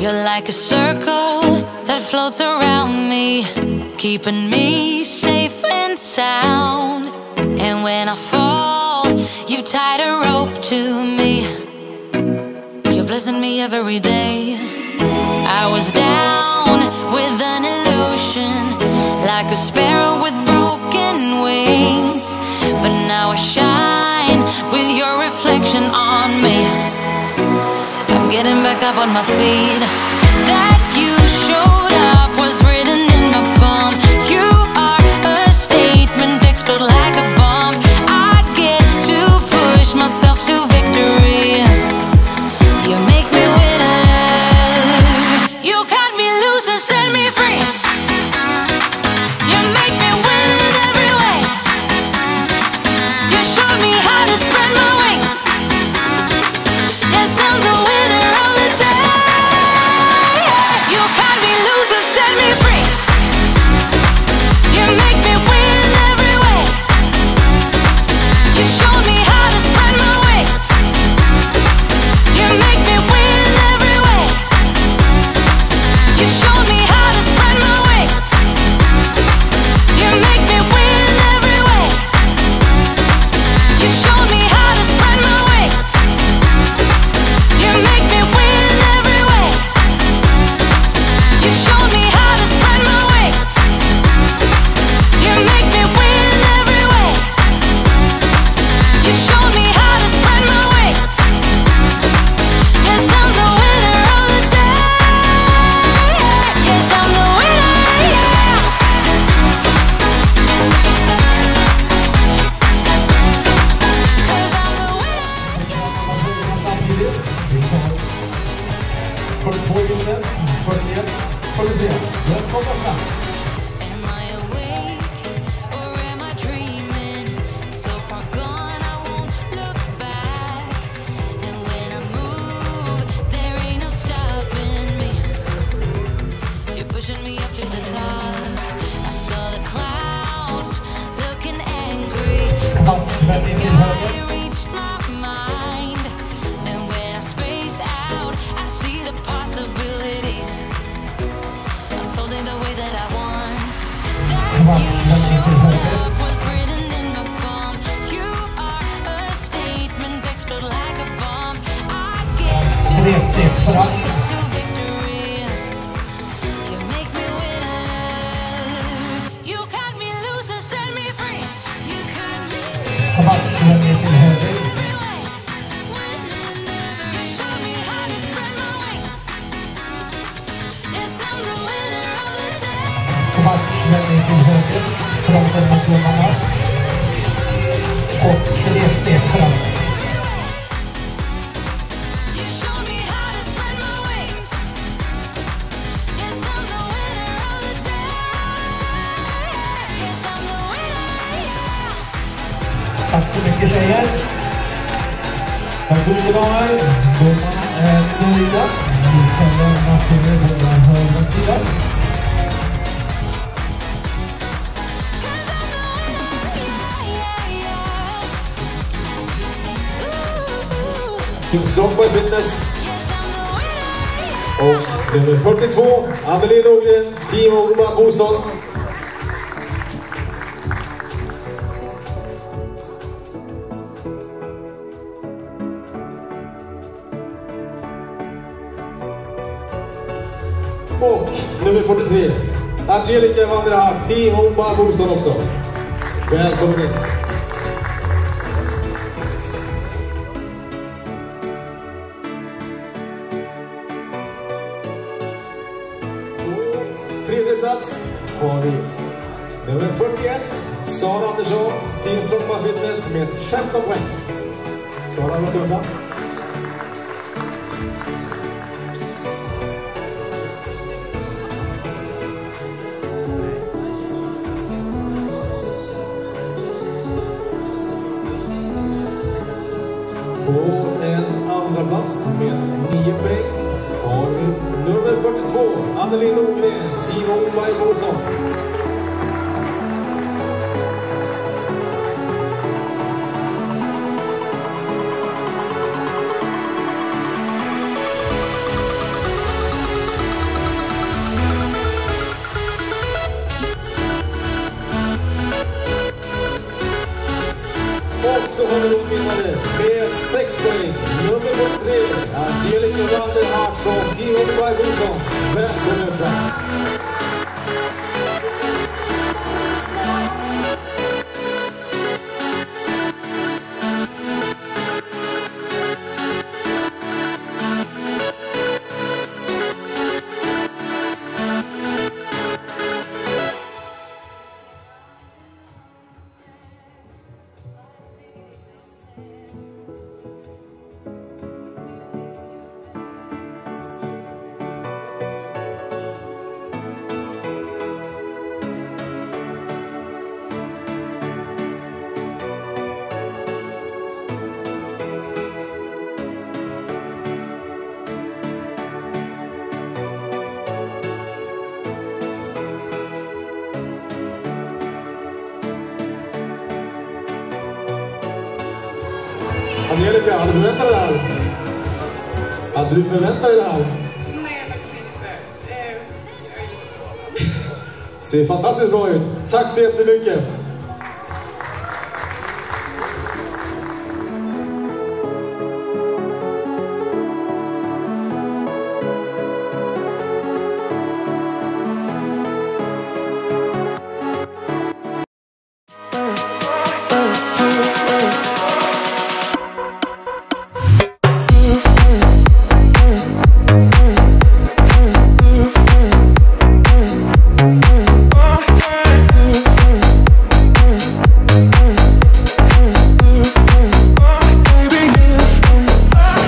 You're like a circle that floats around me, keeping me safe and sound. And when I fall, you tied a rope to me. You're blessing me every day. I was down with an illusion, like a sparrow with broken wings. But now I shine with your reflection on me. I'm getting back up on my feet. That you showed up was written in my palm. You are a statement, explode like a bomb. I get to push myself to victory. You make me winner. You cut me loose and set me free. You make me win in every way. You showed me how to spread my wings. Yes, I'm the winner of the day. You cut me loose and set me free. You make me win in every way. You showed me how to spread my wings. You make me win in every way. You showed me how to spread my wings. You make me win in every way. You showed me how to spread my wings. You make me win in every way. You showed me how to spread my wings. You make me win in every way. You showed me how to spread my wings. Yes, I'm the winner of the day. Yes, I'm the winner, yeah. 'Cause I'm the winner. Samtidigt. Vi tar 42 minuter, 41, 43. Välkomna fram. Am I awake or am I dreaming? So far gone I won't look back. And when I move, there ain't no stopping me. You're pushing me up to the top. I saw the clouds looking angry. Up in the sky reached my mind. And when I space out, I see the possibilities unfolding the way that I want. That you showed up was written in my palm. You are a statement, explode like a bomb. I get to push myself to victory. You make me winner. You cut me loose and set me free. You cut me loose. Kom att slå ner till höger. You showed me how to spread my wings. Yes, I'm the winner of the day. Kom att slå ner till höger. Från dessa klubbarna. Och 3 steg fram. You showed me how to spread my wings. Yes, I'm the winner of the day. Yes, I'm the winner, yeah. Tack så mycket tjejer. Tack så mycket damer. Domarna är nöjda. Vi kan lämna styret på den högra sidan. Muscleshow Fitness. Och nummer 42, Anneli Norgren, team Boson. Och nummer 43, Angelica vandrar team Boson också. Välkommen in. Tredje plats har vi nummer 41, Andersson, team Bikini Fitness med 15 poäng. Sara har gått undan. På en andra plats med 9 poäng har vi nummer 42, Anneli Norgren, team Boson. Boson, välkommen fram. Angelica, hade du förväntat dig det här? Hade du förväntat dig det här? Nej, faktiskt inte. Ser fantastiskt bra ut. Tack så jättemycket.